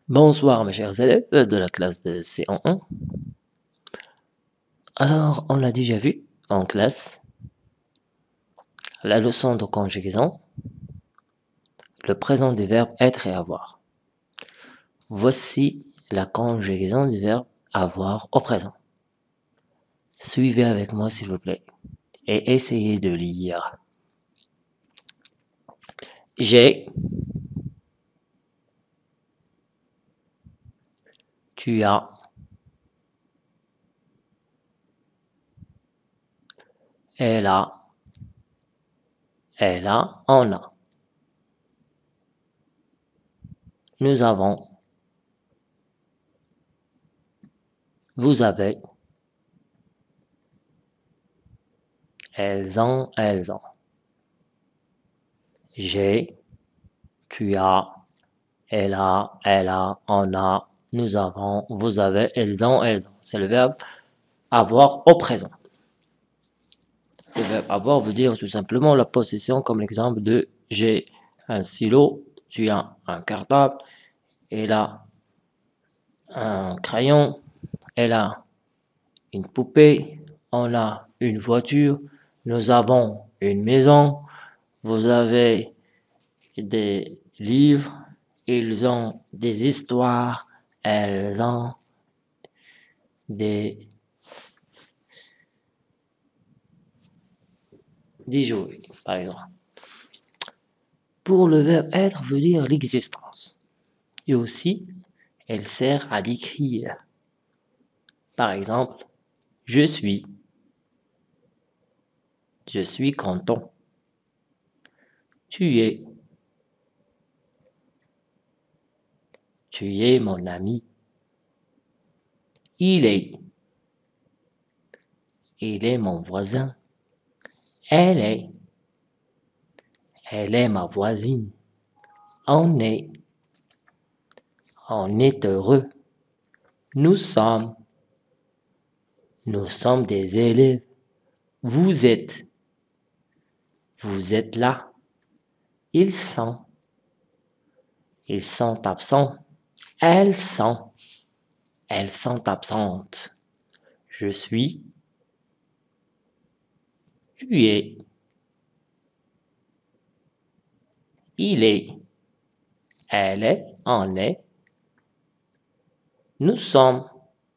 Bonsoir mes chers élèves de la classe de C1. Alors, on a déjà vu en classe la leçon de conjugaison, le présent des verbes être et avoir. Voici la conjugaison du verbe avoir au présent. Suivez avec moi s'il vous plaît et essayez de lire. J'ai, tu as, elle a, on a. Nous avons, vous avez, elles ont, J'ai, tu as, elle a, on a, nous avons, vous avez, elles ont. C'est le verbe avoir au présent. Le verbe avoir veut dire tout simplement la possession, comme l'exemple de j'ai un stylo, tu as un cartable, elle a un crayon, elle a une poupée, on a une voiture, nous avons une maison, vous avez des livres, ils ont des histoires, elles ont des jouets, par exemple. Pour le verbe être veut dire l'existence. Et aussi, elle sert à décrire. Par exemple, je suis content. Tu es mon ami. Il est mon voisin. Elle est ma voisine. On est heureux. Nous sommes des élèves. Vous êtes là. Ils sont absents. Elles sont absentes. Je suis, tu es, il est, elle est, on est, nous sommes,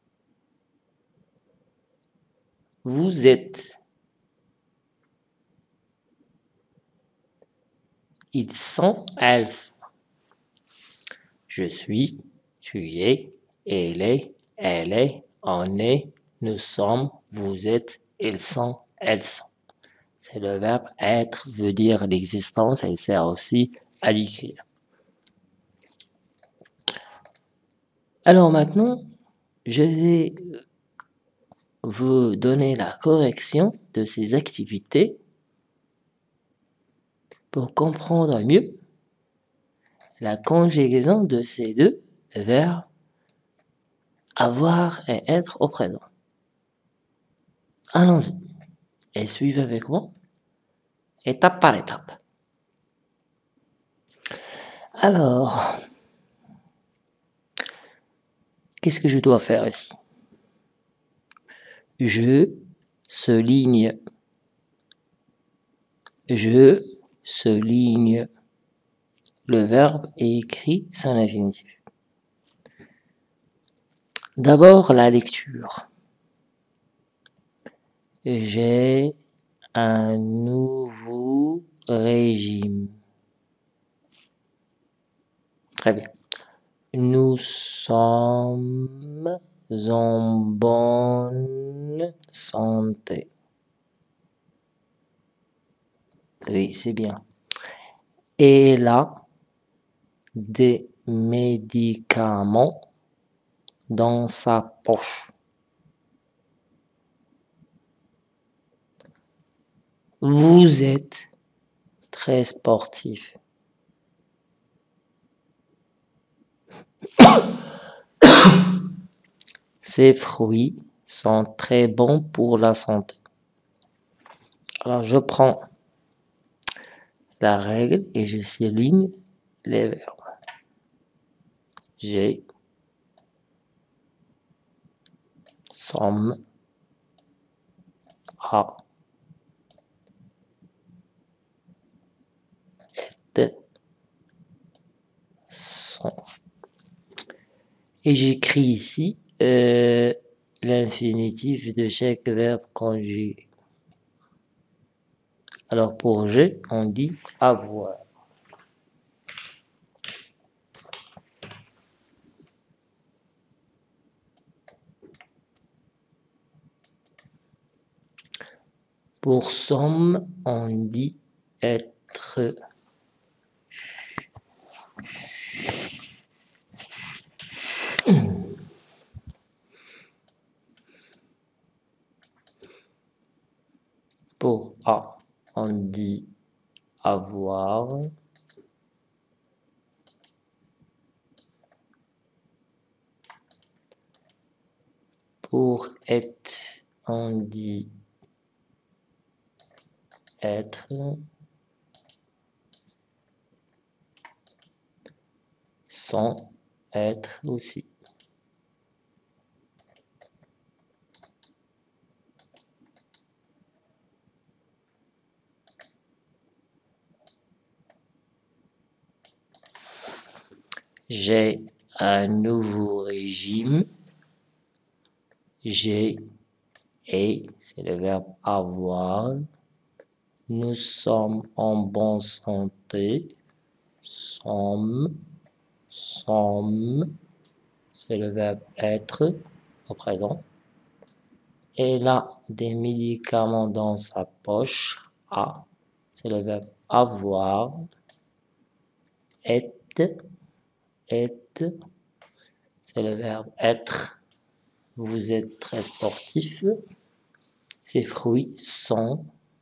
vous êtes, ils sont, elles sont. Je suis, tu es, elle est, on est, nous sommes, vous êtes, ils sont, elles sont. C'est le verbe être, veut dire l'existence, elle sert aussi à l'écrire. Alors maintenant, je vais vous donner la correction de ces activités pour comprendre mieux la conjugaison de ces deux verbes avoir et être au présent. Allons-y et suivez avec moi, étape par étape. Alors, qu'est-ce que je dois faire ici? Je souligne le verbe et écrit son infinitif. D'abord, la lecture. J'ai un nouveau régime. Très bien. Nous sommes en bonne santé. Oui, c'est bien. Elle a des médicaments dans sa poche. Vous êtes très sportif. Ces fruits sont très bons pour la santé. Alors, je prends la règle et je souligne les verbes. j'ai, somme, a, est, sont. Et j'écris ici l'infinitif de chaque verbe conjugué. Alors pour j'ai, on dit avoir. Pour somme, on dit être. Pour a, on dit avoir. Pour être, on dit être. Sans être aussi. J'ai un nouveau régime. J'ai et, c'est le verbe avoir. Nous sommes en bonne santé. Sommes, c'est le verbe être au présent. Elle a des médicaments dans sa poche. A, c'est le verbe avoir. Est, c'est le verbe être. Vous êtes très sportif. Ces fruits sont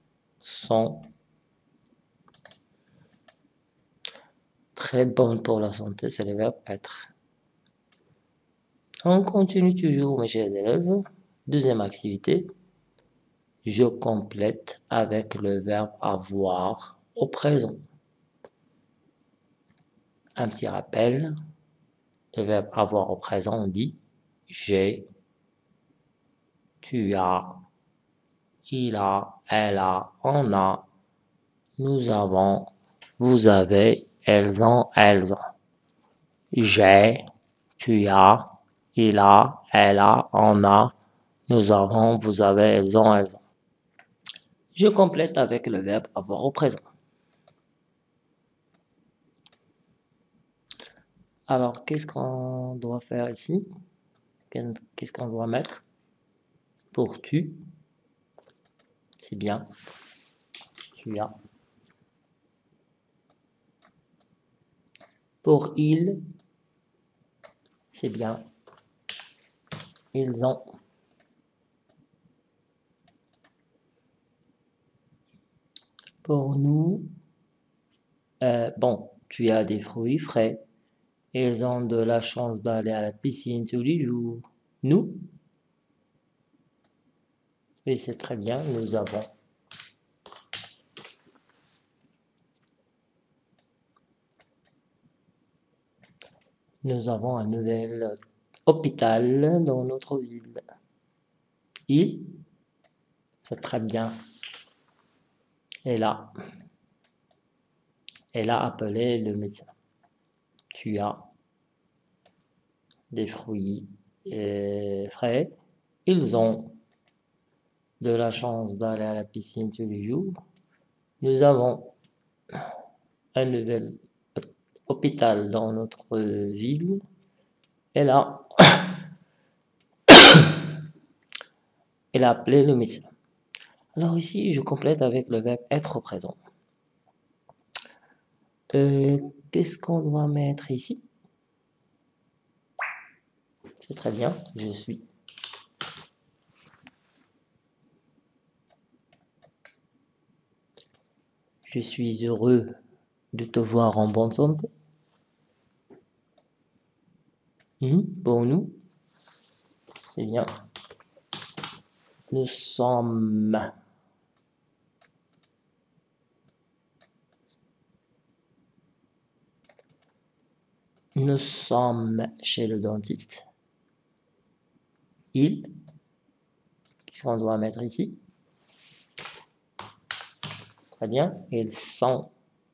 très bons pour la santé. C'est le verbe être. On continue toujours, mes chers élèves. Deuxième activité. Je complète avec le verbe avoir au présent. Un petit rappel. Le verbe avoir au présent, on dit j'ai, tu as, il a, elle a, on a, nous avons, vous avez, elles ont, elles ont. J'ai, tu as, il a, elle a, on a, nous avons, vous avez, elles ont, elles ont. Je complète avec le verbe avoir au présent. Alors, qu'est-ce qu'on doit faire ici? Qu'est-ce qu'on doit mettre? Pour tu, c'est bien. Tu as. Pour il, c'est bien. Ils ont. Pour nous, bon, tu as des fruits frais. Ils ont de la chance d'aller à la piscine tous les jours. Nous, oui, c'est très bien, nous avons. Nous avons un nouvel hôpital dans notre ville. Il, c'est très bien. Elle a appelé le médecin. Tu as des fruits frais. Ils ont de la chance d'aller à la piscine tous les jours. Nous avons un nouvel hôpital dans notre ville. Elle a appelé le médecin. Alors ici, je complète avec le verbe être au présent. Qu'est-ce qu'on doit mettre ici? C'est très bien, je suis. Je suis heureux de te voir en bonne santé. Pour nous, c'est bien. Nous sommes. Nous sommes chez le dentiste. Ils, qu'est-ce qu'on doit mettre ici? Très bien. Ils sont.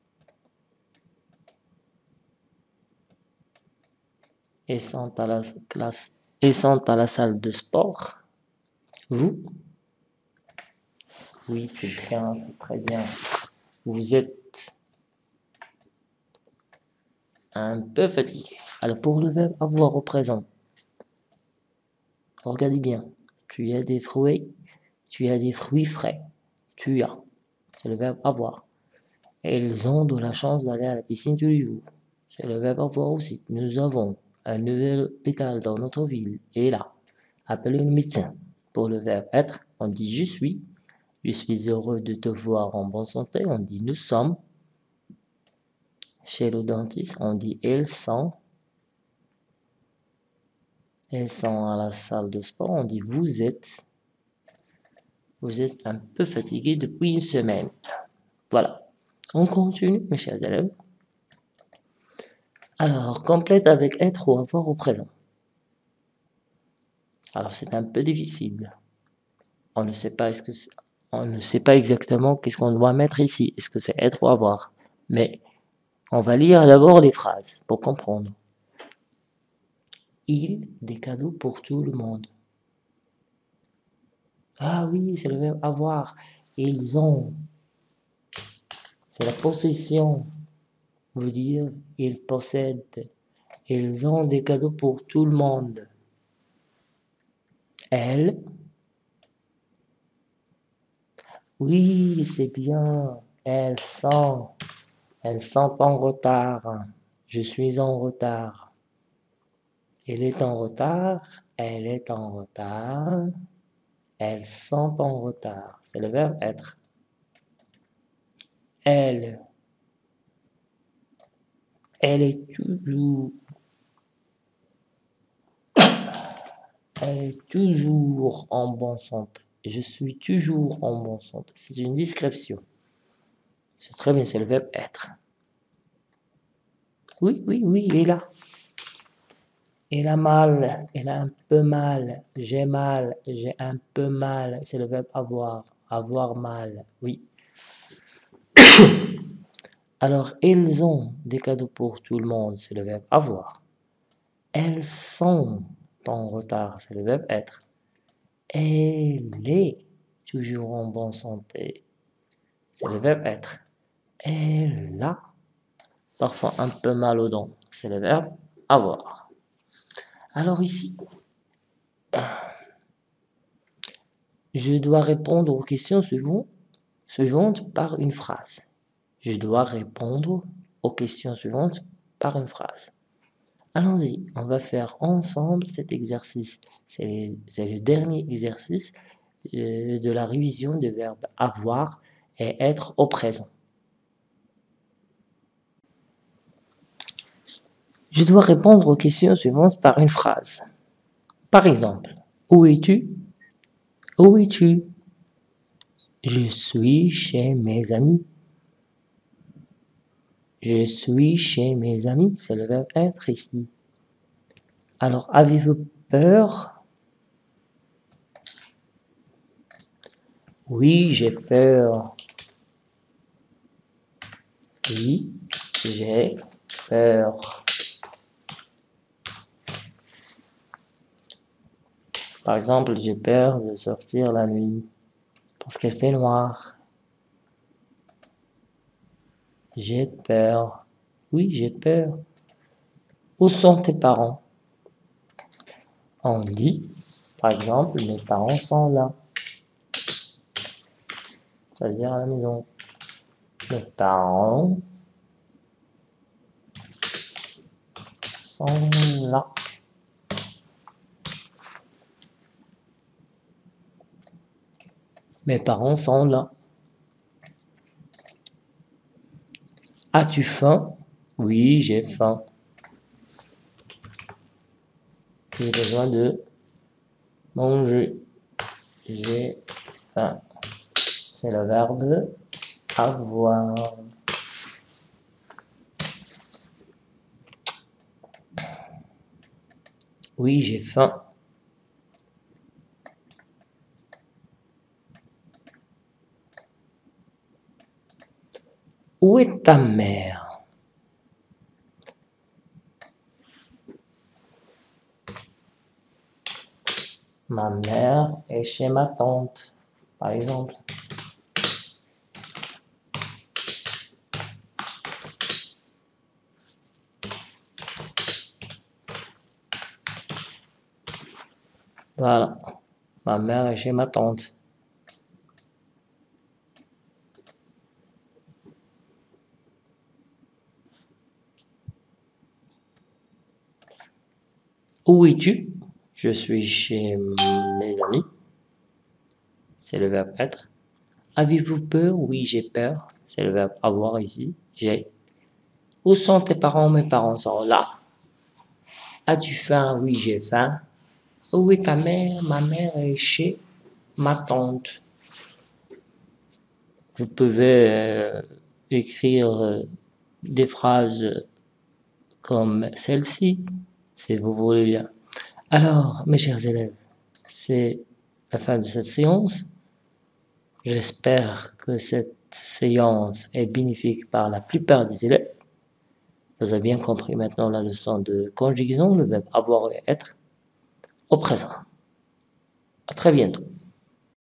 Ils sont à la classe. Ils sont à la salle de sport. Vous? Oui, c'est bien, c'est très bien. Vous êtes un peu fatigué. Alors, pour le verbe avoir au présent, regardez bien. Tu as des fruits. Tu as des fruits frais. Tu as. C'est le verbe avoir. Ils ont de la chance d'aller à la piscine tous les jours. C'est le verbe avoir aussi. Nous avons un nouvel hôpital dans notre ville. Et là, appelez le médecin. Pour le verbe être, on dit je suis. Je suis heureux de te voir en bonne santé. On dit nous sommes. Chez le dentiste, on dit ils sont. Ils sont à la salle de sport. On dit vous êtes. Vous êtes un peu fatigué depuis une semaine. Voilà. On continue, mes chers élèves. Alors, complète avec être ou avoir au présent. Alors, c'est un peu difficile. On ne sait pas on ne sait pas exactement qu'est-ce qu'on doit mettre ici. Est-ce que c'est être ou avoir? Mais on va lire d'abord les phrases pour comprendre. Il, des cadeaux pour tout le monde. Ah oui, c'est le verbe avoir. Ils ont. C'est la possession. Veut dire, ils possèdent. Ils ont des cadeaux pour tout le monde. Elle. Oui, c'est bien. Elles sont. Elles sont en retard. Je suis en retard. Il est en retard. Elle est en retard. Elles sont en retard. C'est le verbe être. Elle. Elle est toujours. Elle est toujours en bonne santé. Je suis toujours en bonne santé. C'est une description. C'est très bien, c'est le verbe être. Oui, oui, oui, il est là. Il a mal, il a un peu mal. J'ai mal, j'ai un peu mal. C'est le verbe avoir. Avoir mal, oui. Alors, ils ont des cadeaux pour tout le monde. C'est le verbe avoir. Elles sont en retard. C'est le verbe être. Elle est toujours en bonne santé. C'est le verbe être. Elle a parfois un peu mal aux dents. C'est le verbe avoir. Alors ici, je dois répondre aux questions suivantes par une phrase. Je dois répondre aux questions suivantes par une phrase. Allons-y, on va faire ensemble cet exercice. C'est le dernier exercice de la révision des verbes avoir et être au présent. Je dois répondre aux questions suivantes par une phrase. Par exemple, où es-tu? Où es-tu? Je suis chez mes amis. Je suis chez mes amis, c'est le verbe être ici. Alors, avez-vous peur? Oui, j'ai peur. Oui, j'ai peur. Par exemple, j'ai peur de sortir la nuit parce qu'il fait noir. J'ai peur. Oui, j'ai peur. Où sont tes parents? On dit, par exemple, mes parents sont là. Ça veut dire à la maison. Mes parents sont là. Mes parents sont là. As-tu faim? Oui, j'ai faim. J'ai besoin de manger. J'ai faim. C'est le verbe avoir. Oui, j'ai faim. Où est ta mère? Ma mère est chez ma tante, par exemple. Voilà. Ma mère est chez ma tante. Où es-tu? Je suis chez mes amis. C'est le verbe être. Avez-vous peur? Oui, j'ai peur. C'est le verbe avoir ici. J'ai. Où sont tes parents? Mes parents sont là. As-tu faim? Oui, j'ai faim. Où est ta mère? Ma mère est chez ma tante. Vous pouvez écrire des phrases comme celle-ci, si vous voulez bien. Alors, mes chers élèves, c'est la fin de cette séance. J'espère que cette séance est bénéfique par la plupart des élèves. Vous avez bien compris maintenant la leçon de conjugaison, le verbe avoir et être au présent. À très bientôt.